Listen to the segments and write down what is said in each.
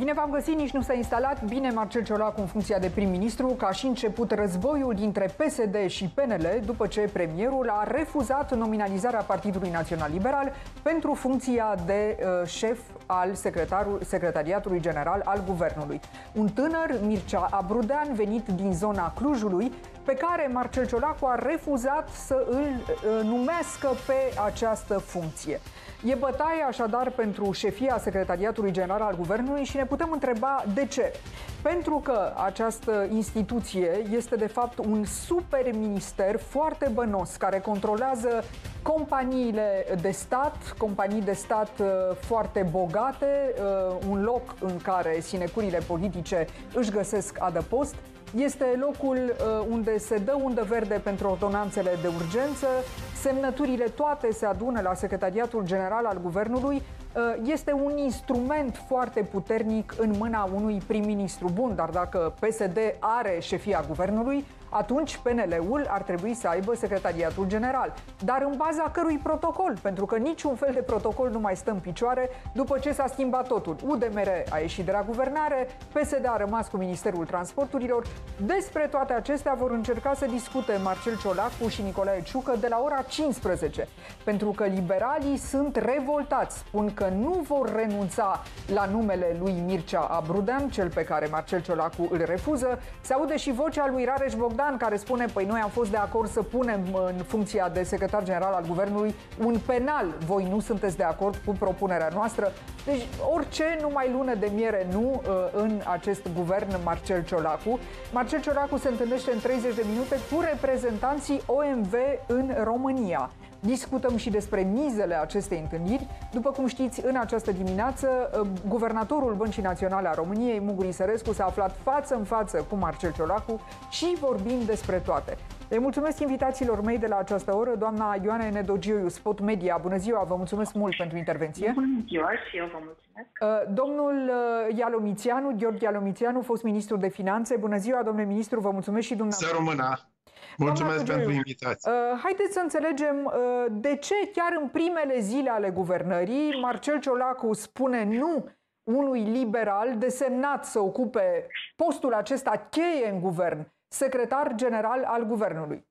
Bine v-am găsit, nici nu s-a instalat bine Marcel Ciolacu în funcția de prim-ministru, că a și început războiul dintre PSD și PNL după ce premierul a refuzat nominalizarea Partidului Național Liberal pentru funcția de șef al Secretariatului General al Guvernului. Un tânăr, Mircea Abrudean, venit din zona Clujului, pe care Marcel Ciolacu a refuzat să îl numească pe această funcție. E bătaie așadar pentru șefia Secretariatului General al Guvernului și ne putem întreba de ce. Pentru că această instituție este de fapt un super minister foarte bănos care controlează companiile de stat, companii de stat foarte bogate, un loc în care sinecurile politice își găsesc adăpost. Este locul unde se dă undă verde pentru ordonanțele de urgență, semnăturile toate se adună la Secretariatul General al Guvernului. Este un instrument foarte puternic în mâna unui prim-ministru bun, dar dacă PSD are șefia guvernului, atunci PNL-ul ar trebui să aibă Secretariatul General. Dar în baza cărui protocol? Pentru că niciun fel de protocol nu mai stă în picioare după ce s-a schimbat totul. UDMR a ieșit de la guvernare, PSD a rămas cu Ministerul Transporturilor. Despre toate acestea vor încerca să discute Marcel Ciolacu și Nicolae Ciucă de la ora 15. Pentru că liberalii sunt revoltați, spun că nu vor renunța la numele lui Mircea Abrudean, cel pe care Marcel Ciolacu îl refuză. Se aude și vocea lui Rareș Bogdan, care spune, păi noi am fost de acord să punem în funcția de secretar general al Guvernului un penal. Voi nu sunteți de acord cu propunerea noastră? Deci orice, numai lună de miere nu în acest guvern Marcel Ciolacu. Marcel Ciolacu se întâlnește în 30 de minute cu reprezentanții OMV în România. Discutăm și despre mizele acestei întâlniri. După cum știți, în această dimineață, guvernatorul Băncii Naționale a României, Muguri Sărescu, s-a aflat față în față cu Marcel Ciolacu și vorbim despre toate. Le mulțumesc invitațiilor mei de la această oră, doamna Ioana Enedogioiu, Spot Media. Bună ziua, vă mulțumesc mult pentru intervenție. Bună ziua și eu vă mulțumesc. Domnul Ialomițianu, Gheorghe Ialomițianu, fost ministru de Finanțe. Bună ziua, domnule ministru, vă mulțumesc și dumneavoastră. Să rămână! Mulțumesc pentru invitație. Haideți să înțelegem de ce chiar în primele zile ale guvernării Marcel Ciolacu spune nu unui liberal desemnat să ocupe postul acesta cheie în guvern, secretar general al guvernului.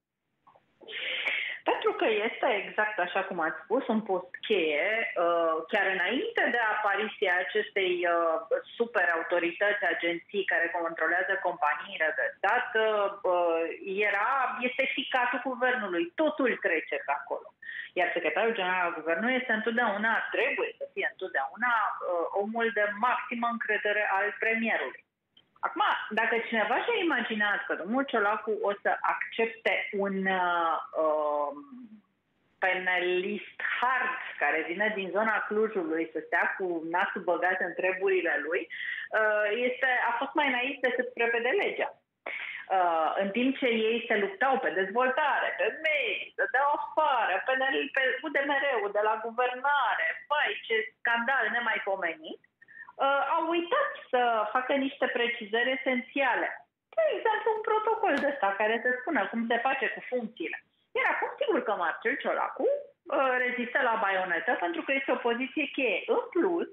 Pentru că este exact așa cum ați spus, un post cheie, chiar înainte de apariția acestei super autorități, agenții care controlează companiile de stat, este ficatul guvernului, totul trece pe acolo. Iar secretarul general al guvernului este întotdeauna, trebuie să fie întotdeauna omul de maximă încredere al premierului. Acum, dacă cineva și-a imaginat că domnul Ciolacu o să accepte un penelist hard care vine din zona Clujului să stea cu nasul băgat în treburile lui, a fost mai naiv decât prevede legea. În timp ce ei se luptau pe dezvoltare, pe medici, să dau afară, pe UDMR-ul de la guvernare, ce scandal nemaipomenit, au uitat să facă niște precizări esențiale. De exemplu, un protocol de ăsta care se spune cum se face cu funcțiile. Iar acum, sigur că Marcel Ciolacu rezistă la baionetă pentru că este o poziție cheie. În plus,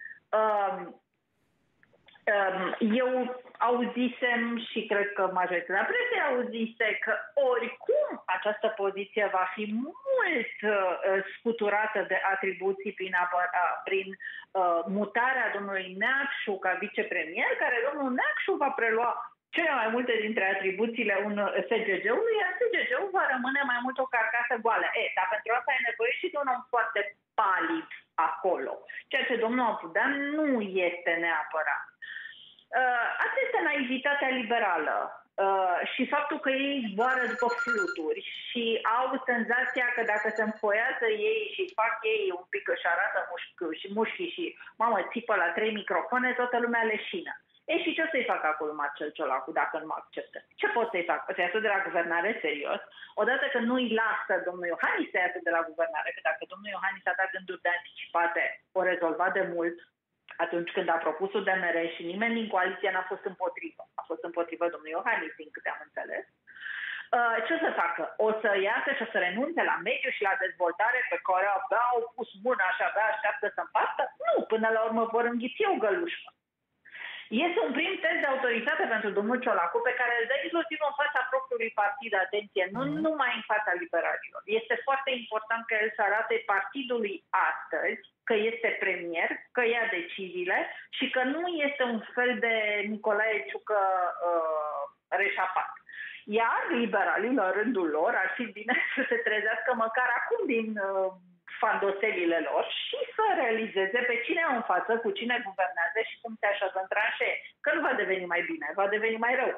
eu auzisem și cred că majoritatea presei auzise că oricum această poziție va fi mult scuturată de atribuții prin mutarea domnului Neacșu ca vicepremier, care domnul Neacșu va prelua cele mai multe dintre atribuțiile SGG-ului, iar SGG-ul va rămâne mai mult o carcasă goală. Dar pentru asta e nevoie și de un om foarte palid acolo, ceea ce domnul Abrudean nu este neapărat. Asta este naivitatea liberală și faptul că ei zboară după fluturi și au senzația că dacă se înfoiază ei și fac ei un pic, își arată mușchii și mamă, țipă la 3 microfoane, toată lumea leșină. Și ce o să-i facă acolo Marcel Ciolacu dacă nu acceptă? Ce pot să-i fac? Să iasă de la guvernare serios? Odată că nu-i lasă domnul Iohannis să iasă de la guvernare, că dacă domnul Iohannis a dat gânduri de anticipate, o rezolvat de mult atunci când a propus UDMR și nimeni din coaliție n-a fost împotrivă. A fost împotrivă domnul Iohannis, din câte am înțeles. Ce o să facă? O să iasă și o să renunțe la mediu și la dezvoltare pe care abia au pus mâna și abia așteaptă să împartă? Nu, până la urmă vor înghiți o gălușcă. Este un prim test de autoritate pentru domnul Ciolacu, pe care îl dă inclusiv în fața propriului partid, atenție, nu numai în fața liberalilor. Este foarte important că el să arate partidului astăzi că este premier, că ia deciziile și că nu este un fel de Nicolae Ciucă reșapat. Iar liberalii, la rândul lor, ar fi bine să se trezească măcar acum din fandoselile lor și să realizeze pe cine au în față, cu cine guvernează și cum se așează în tranșee. Că nu va deveni mai bine, va deveni mai rău.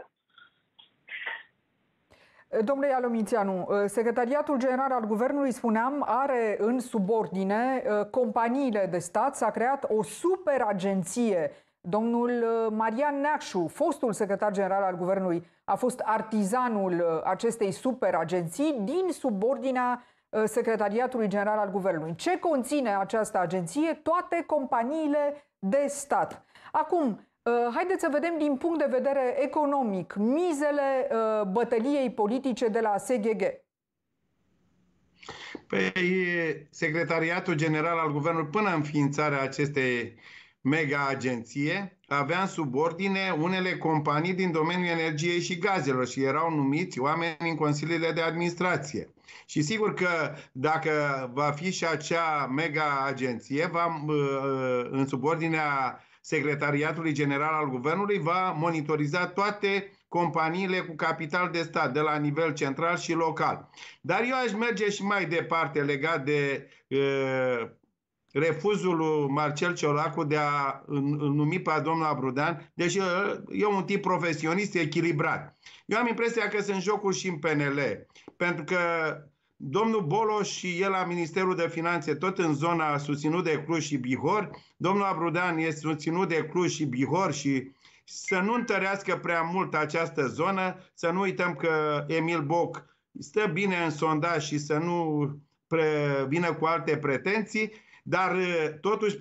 Domnule Ialomițeanu, Secretariatul General al Guvernului, spuneam, are în subordine companiile de stat. S-a creat o superagenție. Domnul Marian Neacșu, fostul secretar general al Guvernului, a fost artizanul acestei superagenții din subordinea Secretariatului General al Guvernului. Ce conține această agenție? Toate companiile de stat. Acum, haideți să vedem din punct de vedere economic mizele bătăliei politice de la SGG. Păi, Secretariatul General al Guvernului, până înființarea acestei mega-agenție, avea în subordine unele companii din domeniul energiei și gazelor și erau numiți oameni în consiliile de administrație. Și sigur că dacă va fi și acea mega-agenție, în subordinea Secretariatului General al Guvernului, va monitoriza toate companiile cu capital de stat, de la nivel central și local. Dar eu aș merge și mai departe legat de refuzul lui Marcel Ciolacu de a numi pe domnul Abrudean, deși e un tip profesionist echilibrat. Eu am impresia că sunt jocuri și în PNL, pentru că domnul Boloș și el la Ministerul de Finanțe, tot în zona susținut de Cluj și Bihor, domnul Abrudean este susținut de Cluj și Bihor și să nu întărească prea mult această zonă, să nu uităm că Emil Boc stă bine în sondaj și să nu vină cu alte pretenții. Dar totuși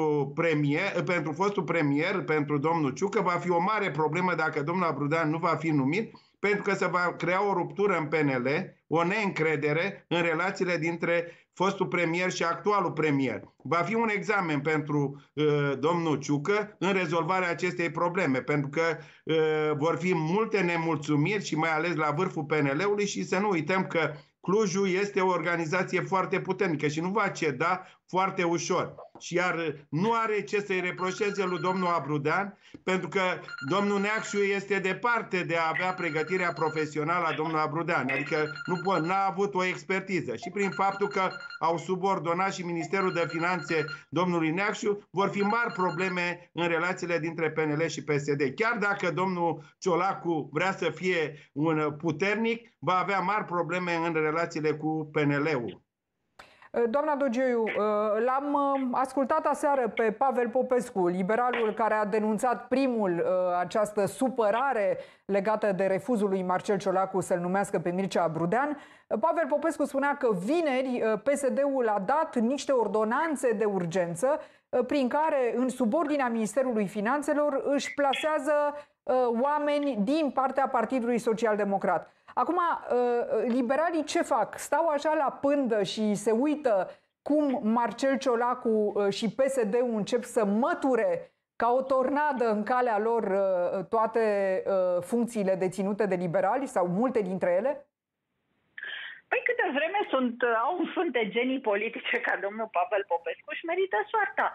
pentru fostul premier, pentru domnul Ciucă, va fi o mare problemă dacă domnul Abrudean nu va fi numit, pentru că se va crea o ruptură în PNL, o neîncredere în relațiile dintre fostul premier și actualul premier. Va fi un examen pentru domnul Ciucă în rezolvarea acestei probleme, pentru că vor fi multe nemulțumiri și mai ales la vârful PNL-ului și să nu uităm că Clujul este o organizație foarte puternică și nu va ceda foarte ușor. Și iar nu are ce să-i reproșeze lui domnul Abrudean, pentru că domnul Neacșu este departe de a avea pregătirea profesională a domnului Abrudean. Adică n-a avut o expertiză. Și prin faptul că au subordonat și Ministerul de Finanțe domnului Neacșu, vor fi mari probleme în relațiile dintre PNL și PSD. Chiar dacă domnul Ciolacu vrea să fie un puternic, va avea mari probleme în relațiile cu PNL-ul. Doamna Dogioiu, l-am ascultat aseară pe Pavel Popescu, liberalul care a denunțat primul această supărare legată de refuzul lui Marcel Ciolacu să-l numească pe Mircea Abrudean. Pavel Popescu spunea că vineri PSD-ul a dat niște ordonanțe de urgență prin care în subordinea Ministerului Finanțelor își plasează oameni din partea Partidului Social Democrat. Acum, liberalii ce fac? Stau așa la pândă și se uită cum Marcel Ciolacu și PSD-ul încep să măture ca o tornadă în calea lor toate funcțiile deținute de liberali sau multe dintre ele? Păi câte vreme sunt de genii politice ca domnul Pavel Popescu și merită soarta.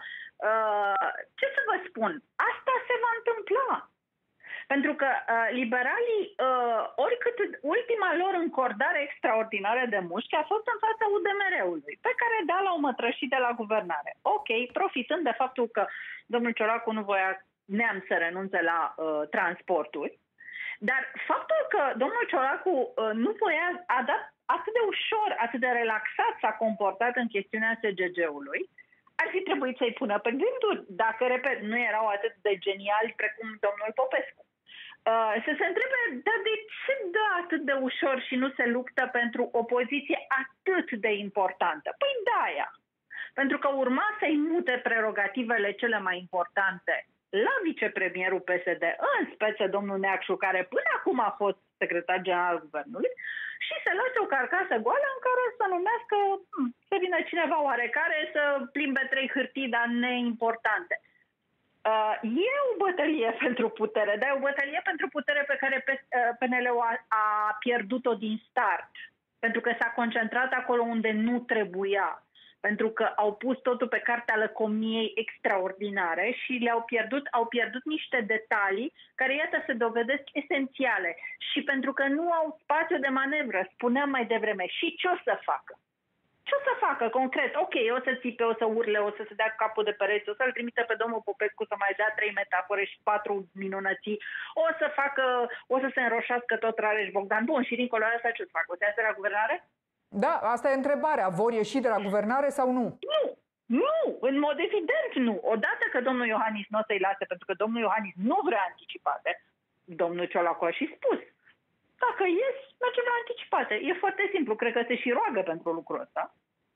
Ce să vă spun? Asta se va întâmpla. Pentru că liberalii, oricât ultima lor încordare extraordinară de mușchi a fost în fața UDMR-ului, pe care l-au mătrășit de la guvernare. Ok, profitând de faptul că domnul Ciolacu nu voia neam să renunțe la transporturi, dar faptul că domnul Ciolacu nu voia, a dat atât de ușor, atât de relaxat s-a comportat în chestiunea SGG-ului, ar fi trebuit să-i pună pe gânduri, dacă, repet, nu erau atât de geniali precum domnul Popescu. Să se întrebe, dar de ce dă atât de ușor și nu se luptă pentru o poziție atât de importantă? Păi de-aia. Pentru că urma să-i mute prerogativele cele mai importante la vicepremierul PSD, în speță domnul Neacșu, care până acum a fost secretar general al Guvernului, și să lase o carcasă goală în care să numească, să vină cineva oarecare să plimbe 3 hârtii, dar neimportante. E o bătălie pentru putere, dar e o bătălie pentru putere pe care PNL-ul a pierdut-o din start. Pentru că s-a concentrat acolo unde nu trebuia. Pentru că au pus totul pe cartea lăcomiei extraordinare și au pierdut niște detalii care, iată, se dovedesc esențiale. Și pentru că nu au spațiu de manevră, spuneam mai devreme, și ce o să facă? Ce o să facă concret? Ok, o să țipe, o să urle, o să se dea capul de pereți, o să-l trimite pe domnul Popescu să mai dea 3 metafore și 4 minunății, o să se înroșească tot Rareș Bogdan. Bun, și dincolo de asta ce o să facă? O să iasă la guvernare? Da, asta e întrebarea. Vor ieși de la guvernare sau nu? Nu, în mod evident nu. Odată că domnul Iohannis nu o să-i lase, pentru că domnul Iohannis nu vrea anticipate, domnul Ciolacu a și spus. Dacă ies, mergem la anticipate. E foarte simplu, cred că se și roagă pentru lucrul ăsta.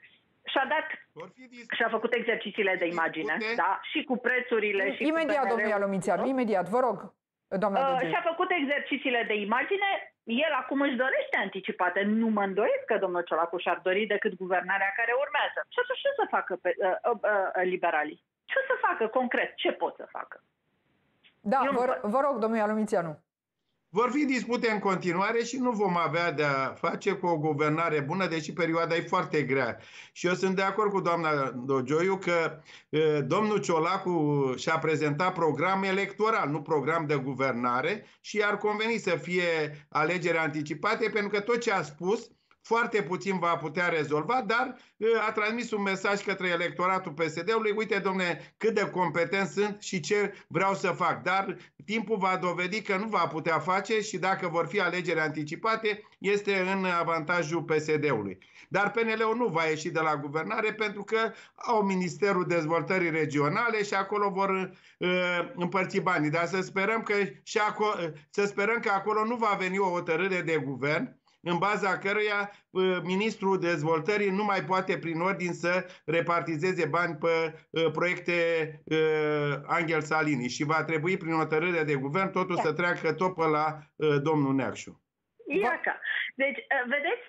Și-a făcut exercițiile de imagine, da? Și cu prețurile și imediat, domnul Ialomițeanu, imediat, vă rog, doamna și-a făcut exercițiile de imagine. El acum își dorește anticipate. Nu mă îndoiesc că domnul Ciolacu și-ar dori decât guvernarea care urmează. Și atunci ce să facă liberalii? Ce să facă concret? Ce pot să facă? Da, vă rog, domnul Ialomițeanu. Vor fi dispute în continuare și nu vom avea de-a face cu o guvernare bună, deși perioada e foarte grea. Și eu sunt de acord cu doamna Dogioiu că domnul Ciolacu și-a prezentat program electoral, nu program de guvernare, și ar conveni să fie alegeri anticipate, pentru că tot ce a spus foarte puțin va putea rezolva, dar a transmis un mesaj către electoratul PSD-ului: uite, domne, cât de competent sunt și ce vreau să fac. Dar timpul va dovedi că nu va putea face și dacă vor fi alegeri anticipate, este în avantajul PSD-ului. Dar PNL-ul nu va ieși de la guvernare pentru că au Ministerul Dezvoltării Regionale și acolo vor împărți banii. Dar să sperăm că acolo nu va veni o hotărâre de guvern în baza căreia ministrul dezvoltării nu mai poate prin ordin să repartizeze bani pe proiecte Angel Salini și va trebui prin hotărâre de guvern totul să treacă tot pe la domnul Neacșu. Iaca. Deci, vedeți,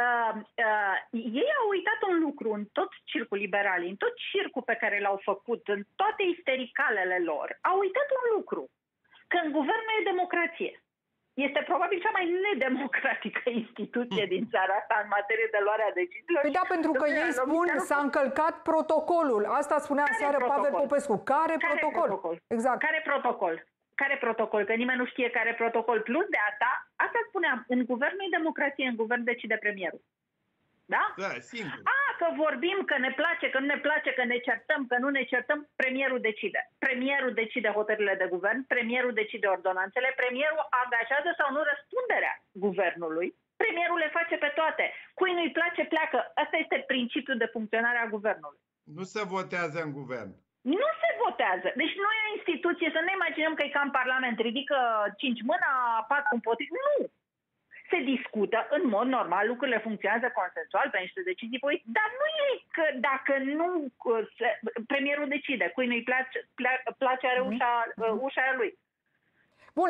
ei au uitat un lucru în tot circul liberal, în tot circul pe care l-au făcut, în toate istericalele lor. Au uitat un lucru, că în guvern nu e democrație. Este probabil cea mai nedemocratică instituție din țara asta în materie de luarea deciziilor. Păi da, pentru că ei spun s-a încălcat protocolul. Asta spunea seară Pavel Popescu. Care protocol? Exact. Care protocol? Care protocol? Că nimeni nu știe care protocol. Plus de asta spuneam, în guvern nu e democrație, în guvern decide premierul. Da? Da, singur. Că vorbim, că ne place, că nu ne place, că ne certăm, că nu ne certăm, premierul decide. Premierul decide hotărârile de guvern, premierul decide ordonanțele, premierul angajează sau nu răspunderea guvernului, premierul le face pe toate. Cui nu-i place, pleacă. Asta este principiul de funcționare a guvernului. Nu se votează în guvern. Nu se votează. Deci nu e o instituție, să ne imaginăm că e ca în Parlament, ridică 5 mâna, 4 împotrivă. Nu! Se discută, în mod normal, lucrurile funcționează consensual pe niște decizii politice, dar nu e că dacă nu premierul decide, cui nu-i place are ușa lui. Bun,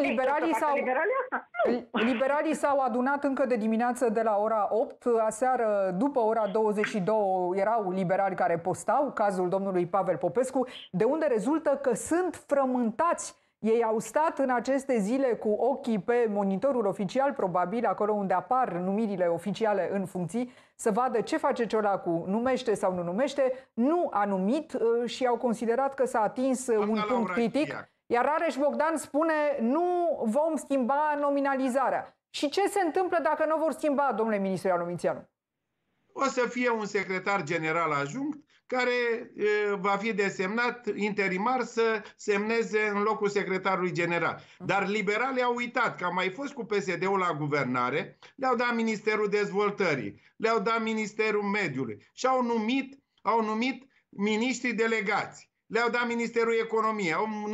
liberalii s-au adunat încă de dimineață de la ora 8. Aseară, după ora 22, erau liberali care postau cazul domnului Pavel Popescu, de unde rezultă că sunt frământați. Ei au stat în aceste zile cu ochii pe monitorul oficial, probabil acolo unde apar numirile oficiale în funcții, să vadă ce face Ciolacu, numește sau nu numește. Nu a numit și au considerat că s-a atins un punct critic. Iar Rareș Bogdan spune: nu vom schimba nominalizarea. Și ce se întâmplă dacă nu vor schimba, domnule ministru Ialomițeanu? O să fie un secretar general adjunct care va fi desemnat interimar să semneze în locul secretarului general. Dar liberalii au uitat că a mai fost cu PSD-ul la guvernare, le-au dat Ministerul Dezvoltării, le-au dat Ministerul Mediului și au numit miniștrii delegați. Le-au dat Ministerul Economiei,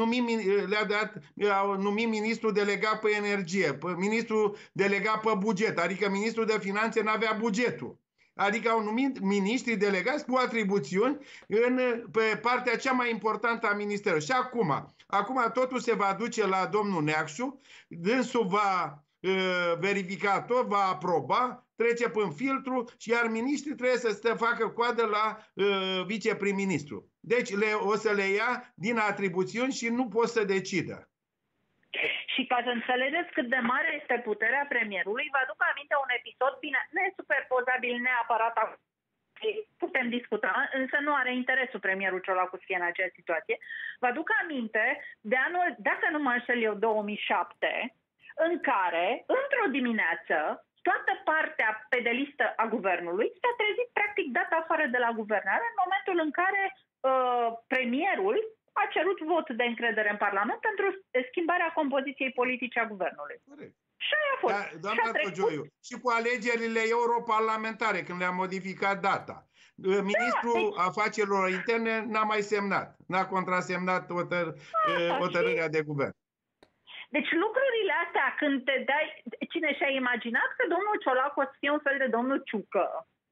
au numit ministrul delegat pe energie, ministrul delegat pe buget, adică ministrul de finanțe n-avea bugetul. Adică au numit miniștrii delegați cu atribuțiuni pe partea cea mai importantă a ministerului. Și acum totul se va duce la domnul Neacșu, dânsul va verificator, va aproba, trece prin filtru și iar miniștrii trebuie să facă coadă la viceprim-ministru. Deci o să le ia din atribuțiuni și nu pot să decidă. Și ca să înțelegeți cât de mare este puterea premierului, vă aduc aminte un episod, bine, nesuperpozabil neapărat, putem discuta, însă nu are interesul premierul Ciolacu să fie în această situație. Vă aduc aminte de anul, dacă nu mă înșel eu, 2007, în care, într-o dimineață, toată partea pedelistă a guvernului s-a trezit practic dat afară de la guvernare în momentul în care premierul a cerut vot de încredere în Parlament pentru schimbarea compoziției politice a guvernului. Corect. Și aia a fost. Da, doamna Cogioiu, și cu alegerile europarlamentare, când le-a modificat data. Ministrul Afacerilor Interne n-a mai semnat, n-a contrasemnat hotărârea de guvern. Deci lucrurile astea, când te dai... Cine și-a imaginat că domnul Ciolacu o să fie un fel de domnul Ciucă,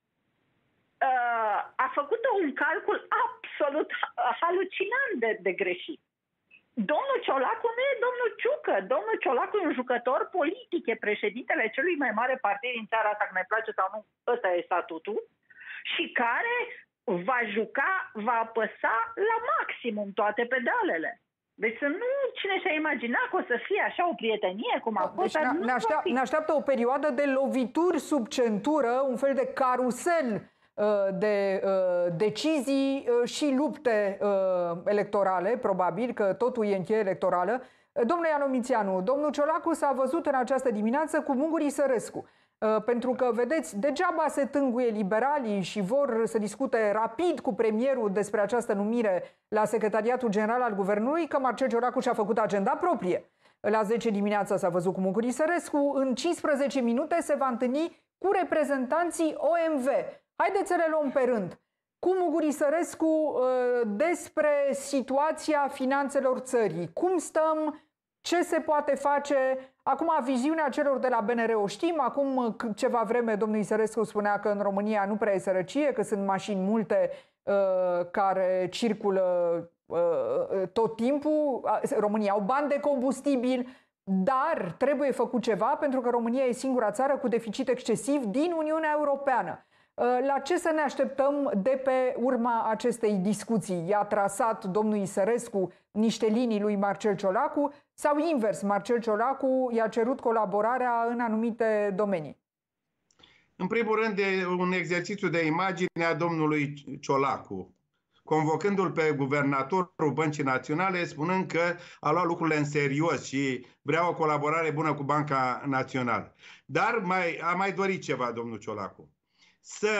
a făcut un calcul absolut halucinant de greșit. Domnul Ciolacu nu e domnul Ciucă. Domnul Ciolacu e un jucător politic, e președintele celui mai mare partid din țara asta, că ne place sau nu, ăsta e statutul, și care va juca, va apăsa la maximum toate pedalele. Deci să nu, cine și-a imaginat că o să fie așa o prietenie cum a fost. Deci ne așteaptă o perioadă de lovituri sub centură, un fel de carusel de decizii și lupte electorale, probabil că totul e încheie electorală. Domnule Ianomițianu, domnul Ciolacu s-a văzut în această dimineață cu Muguri Sărescu. Pentru că, vedeți, degeaba se tânguie liberalii și vor să discute rapid cu premierul despre această numire la Secretariatul General al Guvernului, că Marcel Ciolacu și-a făcut agenda proprie. La 10 dimineața s-a văzut cu Muguri Sărescu, în 15 minute se va întâlni cu reprezentanții OMV. Haideți să le luăm pe rând. Cu Muguri Sărescu despre situația finanțelor țării. Cum stăm? Ce se poate face? Acum, viziunea celor de la BNR o știm. Acum ceva vreme domnul Sărescu spunea că în România nu prea e sărăcie, că sunt mașini multe care circulă tot timpul. România au bani de combustibil, dar trebuie făcut ceva pentru că România e singura țară cu deficit excesiv din Uniunea Europeană. La ce să ne așteptăm de pe urma acestei discuții? I-a trasat domnul Sărescu niște linii lui Marcel Ciolacu sau invers, Marcel Ciolacu i-a cerut colaborarea în anumite domenii? În primul rând, de un exercițiu de imagine a domnului Ciolacu, convocându-l pe guvernatorul Băncii Naționale, spunând că a luat lucrurile în serios și vrea o colaborare bună cu Banca Națională. Dar a mai dorit ceva domnul Ciolacu. Să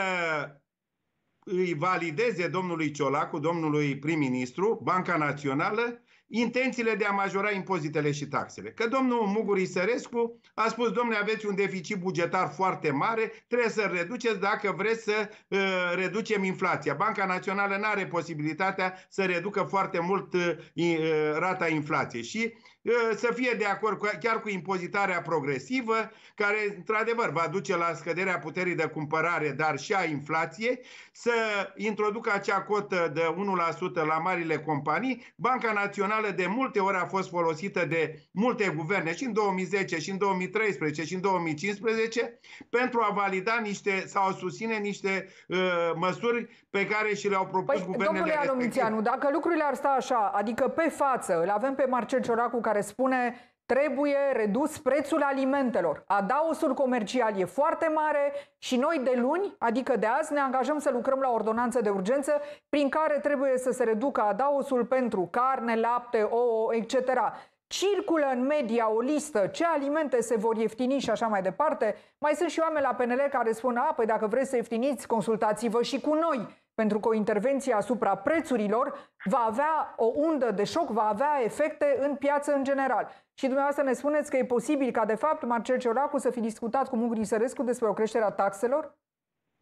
îi valideze domnului Ciolacu, domnului prim-ministru, Banca Națională, intențiile de a majora impozitele și taxele. Că domnul Muguri Sărescu a spus, domnule, aveți un deficit bugetar foarte mare, trebuie să-l reduceți dacă vreți să reducem inflația. Banca Națională nu are posibilitatea să reducă foarte mult rata inflației și să fie de acord chiar cu impozitarea progresivă, care într-adevăr va duce la scăderea puterii de cumpărare, dar și a inflației, să introducă acea cotă de 1% la marile companii. Banca Națională de multe ori a fost folosită de multe guverne, și în 2010, și în 2013, și în 2015, pentru a valida niște sau a susține niște măsuri pe care și le-au propus guvernele domnule Ianomițianu, dacă lucrurile ar sta așa, adică pe față, îl avem pe Marcel Ciolacu care spune trebuie redus prețul alimentelor. Adaosul comercial e foarte mare și noi de luni, adică de azi, ne angajăm să lucrăm la ordonanță de urgență prin care trebuie să se reducă adaosul pentru carne, lapte, ouă, etc. Circulă în media o listă ce alimente se vor ieftini și așa mai departe. Mai sunt și oameni la PNL care spun, păi dacă vreți să ieftiniți, consultați-vă și cu noi. Pentru că o intervenție asupra prețurilor va avea o undă de șoc, va avea efecte în piață în general. Și dumneavoastră ne spuneți că e posibil ca, de fapt, Marcel Ciolacu să fi discutat cu Muguri Sărescu despre o creștere a taxelor?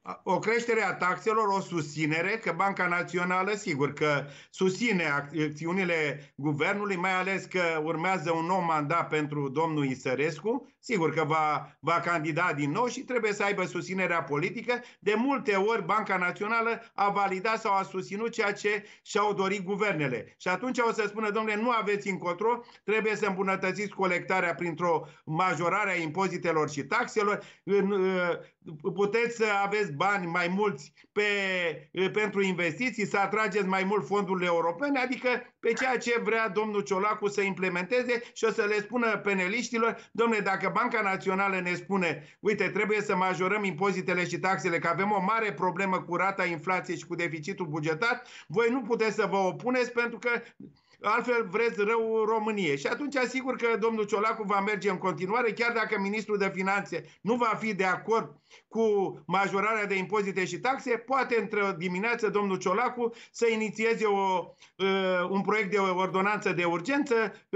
o creștere a taxelor, o susținere, că Banca Națională, sigur că susține acțiunile guvernului, mai ales că urmează un nou mandat pentru domnul Isărescu, sigur că va candida din nou și trebuie să aibă susținerea politică. De multe ori Banca Națională a validat sau a susținut ceea ce și-au dorit guvernele. Și atunci o să spună, domnule, nu aveți încotro, trebuie să îmbunătățiți colectarea printr-o majorare a impozitelor și taxelor, puteți să aveți bani mai mulți pentru investiții, să atrageți mai mult fondurile europene, adică pe ceea ce vrea domnul Ciolacu să implementeze și o să le spună peneliștilor, domnule, dacă Banca Națională ne spune, uite, trebuie să majorăm impozitele și taxele, că avem o mare problemă cu rata inflației și cu deficitul bugetar, voi nu puteți să vă opuneți pentru că altfel vreți rău României. Și atunci asigur că domnul Ciolacu va merge în continuare, chiar dacă ministrul de Finanțe nu va fi de acord cu majorarea de impozite și taxe, poate într-o dimineață domnul Ciolacu să inițieze un proiect de ordonanță de urgență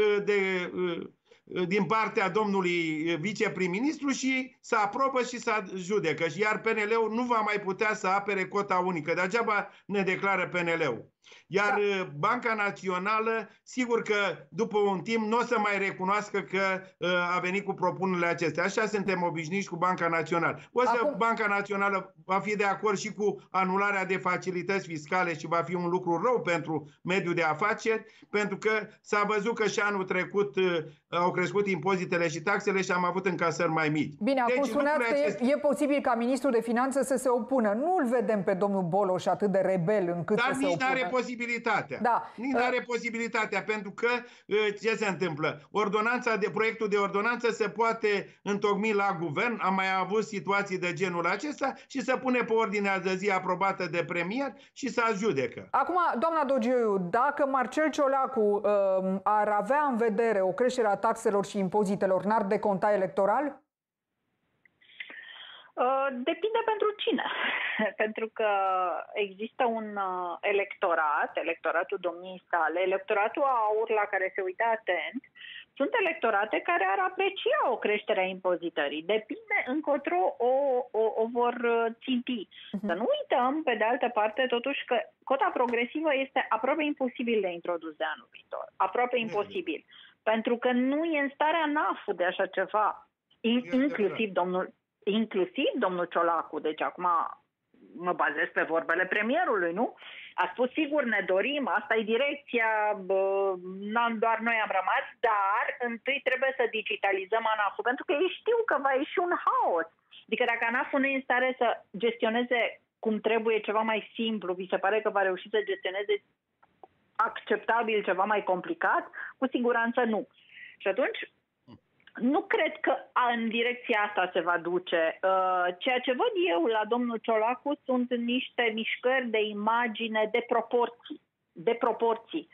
din partea domnului viceprim-ministru și să aprobă și să judecă. Iar PNL-ul nu va mai putea să apere cota unică. Degeaba ne declară PNL-ul. Iar Banca Națională, sigur că după un timp nu o să mai recunoască că a venit cu propunerile acestea. Așa suntem obișnuiți cu Banca Națională. Banca Națională va fi de acord și cu anularea de facilități fiscale și va fi un lucru rău pentru mediul de afaceri, pentru că s-a văzut că și anul trecut au crescut impozitele și taxele și am avut încasări mai mici. Bine, acum spuneați că e posibil ca ministrul de Finanțe să se opună. Nu-l vedem pe domnul Boloș atât de rebel încât să se opună. Posibilitatea. Da. Nici nu are posibilitatea, pentru că ce se întâmplă? Proiectul de ordonanță se poate întocmi la guvern, am mai avut situații de genul acesta și se pune pe ordinea de zi aprobată de premier și se judecă. Acum, doamna Dogioiu, dacă Marcel Ciolacu ar avea în vedere o creștere a taxelor și impozitelor, n-ar deconta electoral? Depinde pentru cine. Pentru că există un electoratul domniei sale, electoratul AUR la care se uită atent, sunt electorate care ar aprecia o creștere a impozitării. Depinde încotro o vor ținti. Să nu uităm, pe de altă parte, totuși că cota progresivă este aproape imposibil de introdus de anul viitor. Aproape imposibil. Pentru că nu e în starea NAF-ul de așa ceva. Inclusiv domnul Ciolacu. Deci acum mă bazez pe vorbele premierului, nu? A spus, sigur, ne dorim, asta e direcția, doar noi am rămas, dar întâi trebuie să digitalizăm ANAF-ul, pentru că ei știu că va ieși un haos. Adică dacă ANAF-ul nu e în stare să gestioneze cum trebuie ceva mai simplu, vi se pare că va reuși să gestioneze acceptabil ceva mai complicat? Cu siguranță nu. Și atunci nu cred că în direcția asta se va duce. Ceea ce văd eu la domnul Ciolacu sunt niște mișcări de imagine, de proporții.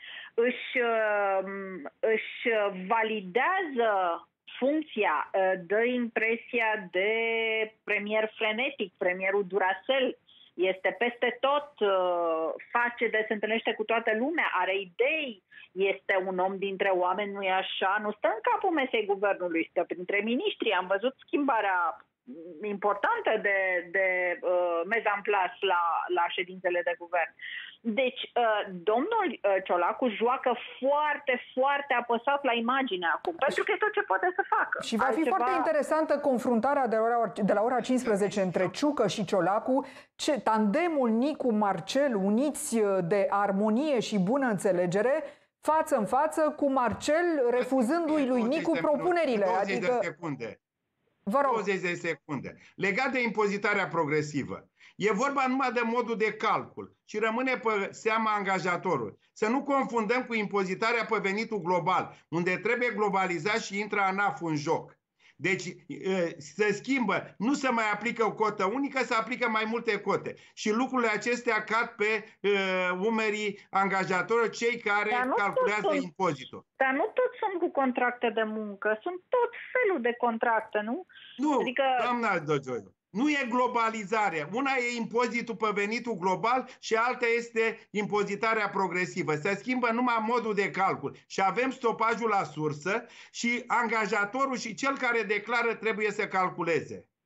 Își validează funcția, dă impresia de premier frenetic, premierul Duracell. Este peste tot, se întâlnește cu toată lumea, are idei, este un om dintre oameni, nu-i așa? Nu stă în capul mesei guvernului, stă printre miniștri. Am văzut schimbarea importantă de mise en place la ședințele de guvern. Deci, domnul Ciolacu joacă foarte, foarte apăsat la imagine acum, pentru că e tot ce poate să facă. Și va fi foarte interesantă confruntarea de la ora 15 între Ciucă și Ciolacu, tandemul Nicu-Marcel uniți de armonie și bună înțelegere, față în față cu Marcel refuzându-i lui Nicu propunerile. 20 de secunde. Vă rog. 20 de secunde. Legat de impozitarea progresivă. E vorba numai de modul de calcul și rămâne pe seama angajatorului. Să nu confundăm cu impozitarea pe venitul global, unde trebuie globalizat și intră ANAF-ul în joc. Deci se schimbă, nu se mai aplică o cotă unică, se aplică mai multe cote. Și lucrurile acestea cad pe umerii angajatorilor, cei care calculează impozitul. Dar nu toți sunt cu contracte de muncă, sunt tot felul de contracte, nu? Nu, adică, doamna Dogioiu. Nu e globalizare. Una e impozitul pe venitul global și alta este impozitarea progresivă. Se schimbă numai modul de calcul. Și avem stopajul la sursă și angajatorul și cel care declară trebuie să calculeze.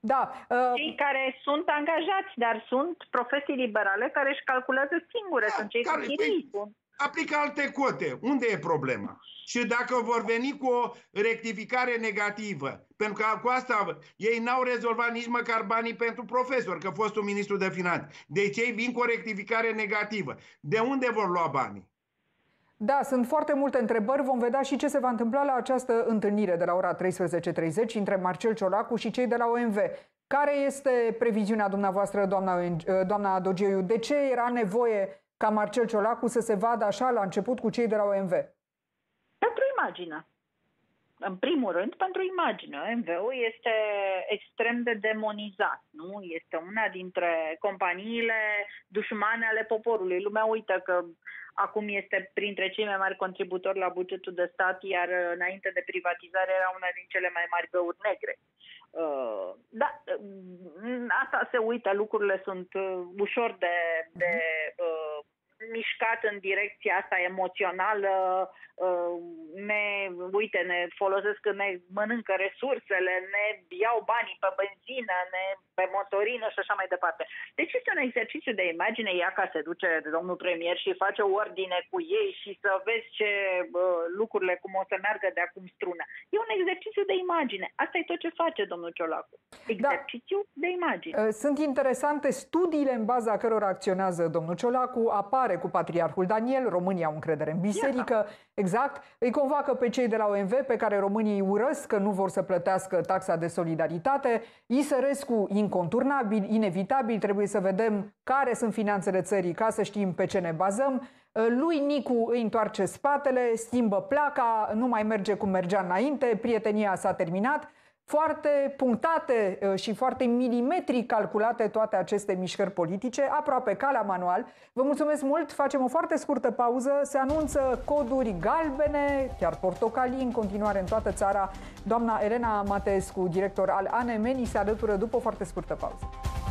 Da. Cei care sunt angajați, dar sunt profesii liberale care își calculează singure, sunt cei cu chirii. Aplică alte cote. Unde e problema? Și dacă vor veni cu o rectificare negativă, pentru că cu asta ei n-au rezolvat nici măcar banii pentru profesori, că fostul ministru de finanțe. Deci ei vin cu o rectificare negativă. De unde vor lua banii? Da, sunt foarte multe întrebări. Vom vedea și ce se va întâmpla la această întâlnire de la ora 13:30 între Marcel Ciolacu și cei de la OMV. Care este previziunea dumneavoastră, doamna Dogeiu? De ce era nevoie ca Marcel Ciolacu să se vadă așa la început cu cei de la OMV? Pentru imagine. În primul rând, pentru imagine. OMV-ul este extrem de demonizat. Nu? Este una dintre companiile dușmane ale poporului. Lumea uită că acum este printre cei mai mari contributori la bugetul de stat, iar înainte de privatizare era una din cele mai mari găuri negre. Da, asta se uită, lucrurile sunt ușor de mișcat în direcția asta emoțională, ne folosesc, ne mănâncă resursele, ne iau banii pe benzină, pe motorină și așa mai departe. Deci este un exercițiu de imagine, ea ca se duce domnul premier și face o ordine cu ei și să vezi ce lucrurile cum o să meargă de acum strună. E un exercițiu de imagine. Asta e tot ce face domnul Ciolacu. Exercițiu de imagine. Sunt interesante studiile în baza cărora acționează domnul Ciolacu, apare cu Patriarhul Daniel, România au încredere în biserică, exact, îi convoacă pe cei de la OMV pe care românii urăsc că nu vor să plătească taxa de solidaritate, Isărescu inconturnabil, inevitabil, trebuie să vedem care sunt finanțele țării ca să știm pe ce ne bazăm, lui Nicu îi întoarce spatele, schimbă placa, nu mai merge cum mergea înainte, prietenia s-a terminat. Foarte punctate și foarte milimetric calculate toate aceste mișcări politice, aproape ca la manual. Vă mulțumesc mult, facem o foarte scurtă pauză, se anunță coduri galbene, chiar portocalii în continuare în toată țara. Doamna Elena Mateescu, director al ANM, ni se alătură după o foarte scurtă pauză.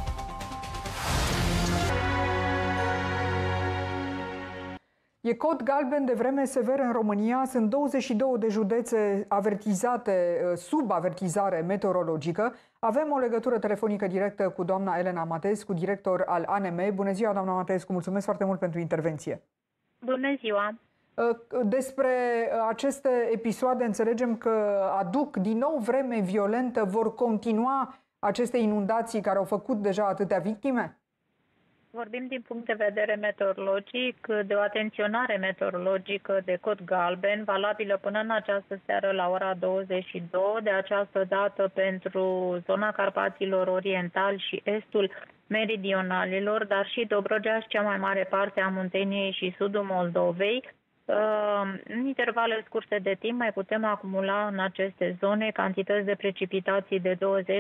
E cod galben de vreme severă în România. Sunt 22 de județe avertizate, sub avertizare meteorologică. Avem o legătură telefonică directă cu doamna Elena Mateescu, director al ANM. Bună ziua, doamna Mateescu, mulțumesc foarte mult pentru intervenție. Bună ziua! Despre aceste episoade înțelegem că aduc din nou vreme violentă. Vor continua aceste inundații care au făcut deja atâtea victime? Vorbim din punct de vedere meteorologic de o atenționare meteorologică de cod galben, valabilă până în această seară la ora 22, de această dată pentru zona Carpaților Orientali și estul meridionalilor, dar și Dobrogea și cea mai mare parte a Munteniei și sudul Moldovei. În intervale scurte de timp mai putem acumula în aceste zone cantități de precipitații de 20-25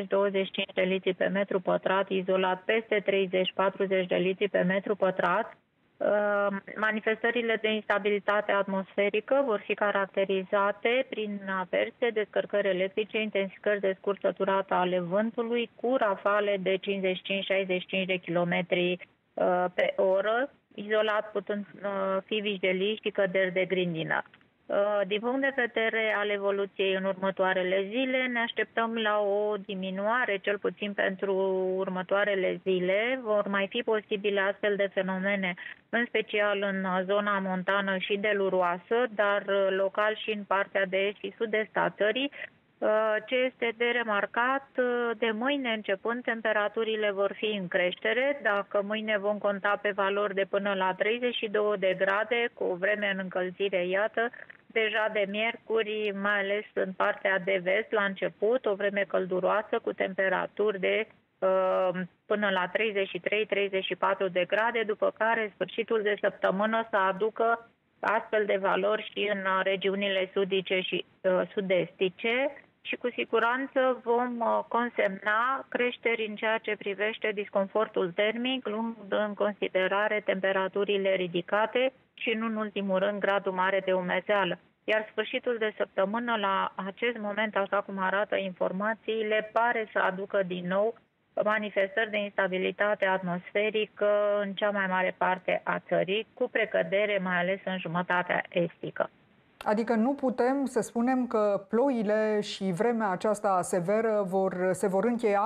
de litri pe metru pătrat, izolat peste 30-40 de litri pe metru pătrat. Manifestările de instabilitate atmosferică vor fi caracterizate prin averse, descărcări electrice, intensificări de scurtă durată ale vântului cu rafale de 55-65 de km pe oră, izolat putând fi vijelii și căderi de grindină. Din punct de vedere al evoluției în următoarele zile, ne așteptăm la o diminuare, cel puțin pentru următoarele zile. Vor mai fi posibile astfel de fenomene, în special în zona montană și deluroasă, dar local și în partea de est și sud-est a țării. Ce este de remarcat, de mâine începând, temperaturile vor fi în creștere. Dacă mâine vom conta pe valori de până la 32 de grade, cu o vreme în încălzire, iată, deja de miercuri, mai ales în partea de vest, la început, o vreme călduroasă cu temperaturi de până la 33-34 de grade, după care sfârșitul de săptămână să aducă astfel de valori și în regiunile sudice și sud-estice și cu siguranță vom consemna creșteri în ceea ce privește disconfortul termic, luând în considerare temperaturile ridicate și, nu în ultimul rând, gradul mare de umezeală. Iar sfârșitul de săptămână, la acest moment, așa cum arată informațiile, pare să aducă din nou manifestări de instabilitate atmosferică în cea mai mare parte a țării, cu precădere mai ales în jumătatea estică. Adică nu putem să spunem că ploile și vremea aceasta severă se vor încheia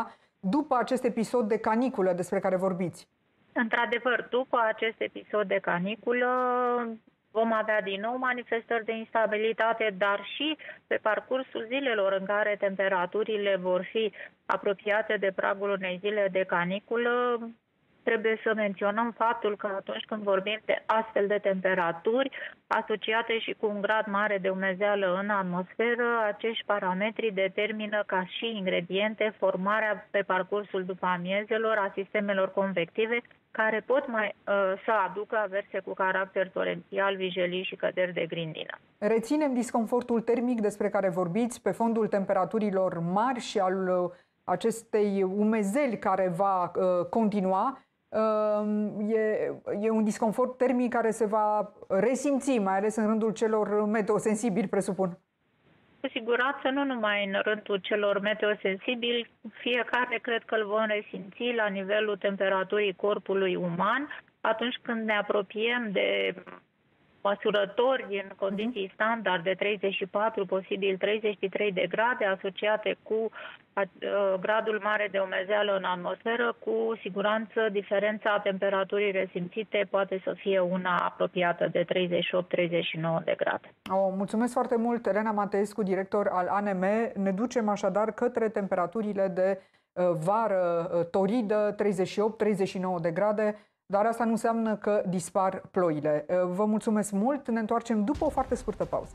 după acest episod de caniculă despre care vorbiți? Într-adevăr, după acest episod de caniculă vom avea din nou manifestări de instabilitate, dar și pe parcursul zilelor în care temperaturile vor fi apropiate de pragul unei zile de caniculă, trebuie să menționăm faptul că atunci când vorbim de astfel de temperaturi asociate și cu un grad mare de umezeală în atmosferă, acești parametri determină ca și ingrediente formarea pe parcursul după amiezelor a sistemelor convective care pot să aducă averse cu caracter torențial, vijelii și căderi de grindină. Reținem disconfortul termic despre care vorbiți pe fondul temperaturilor mari și al acestei umezeli care va continua. E un disconfort termic care se va resimți, mai ales în rândul celor meteosensibili, presupun. Cu siguranță nu numai în rândul celor meteosensibili, fiecare cred că îl vom resimți la nivelul temperaturii corpului uman atunci când ne apropiem de măsurători în condiții standard de 34, posibil 33 de grade, asociate cu gradul mare de umezeală în atmosferă. Cu siguranță diferența temperaturii resimțite poate să fie una apropiată de 38-39 de grade. Mulțumesc foarte mult, Elena Mateescu, director al ANM. Ne ducem așadar către temperaturile de vară toridă, 38-39 de grade. Dar asta nu înseamnă că dispar ploile. Vă mulțumesc mult, ne întoarcem după o foarte scurtă pauză.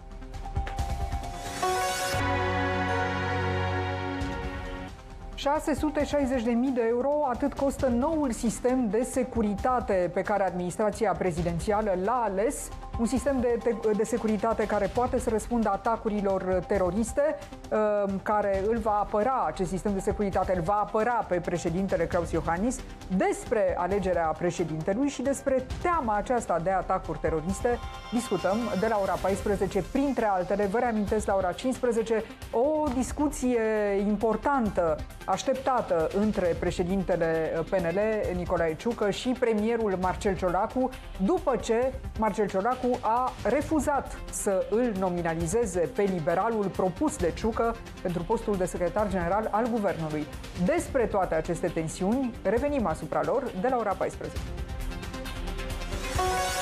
€660.000 atât costă noul sistem de securitate pe care administrația prezidențială l-a ales. Un sistem de securitate care poate să răspundă atacurilor teroriste, care îl va apăra, acest sistem de securitate îl va apăra pe președintele Klaus Iohannis. Despre alegerea președintelui și despre teama aceasta de atacuri teroriste discutăm de la ora 14, printre altele. Vă reamintesc, la ora 15, o discuție importantă, așteptată între președintele PNL, Nicolae Ciucă, și premierul Marcel Ciolacu, după ce Marcel Ciolacu a refuzat să îl nominalizeze pe liberalul propus de Ciucă pentru postul de secretar general al guvernului. Despre toate aceste tensiuni revenim asupra lor de la ora 14.